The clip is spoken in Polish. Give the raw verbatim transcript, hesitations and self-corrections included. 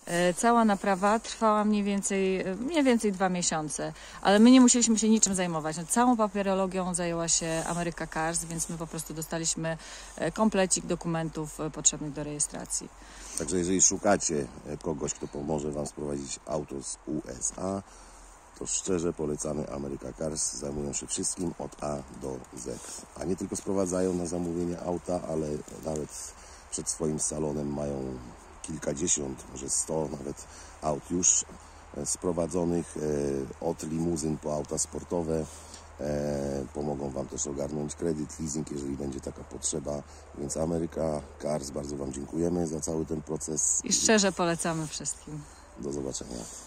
Cała naprawa trwała mniej więcej, mniej więcej dwa miesiące, ale my nie musieliśmy się niczym zajmować. No, całą papierologią zajęła się America Cars, więc my po prostu dostaliśmy komplecik dokumentów potrzebnych do rejestracji. Także jeżeli szukacie kogoś, kto pomoże Wam sprowadzić auto z U S A, to szczerze polecamy America Cars. Zajmują się wszystkim od A do Z. A nie tylko sprowadzają na zamówienie auta, ale nawet przed swoim salonem mają kilkadziesiąt, może sto nawet aut już sprowadzonych, od limuzyn po auta sportowe. Pomogą Wam też ogarnąć kredyt, leasing, jeżeli będzie taka potrzeba. Więc America Cars, bardzo Wam dziękujemy za cały ten proces. I szczerze polecamy wszystkim. Do zobaczenia.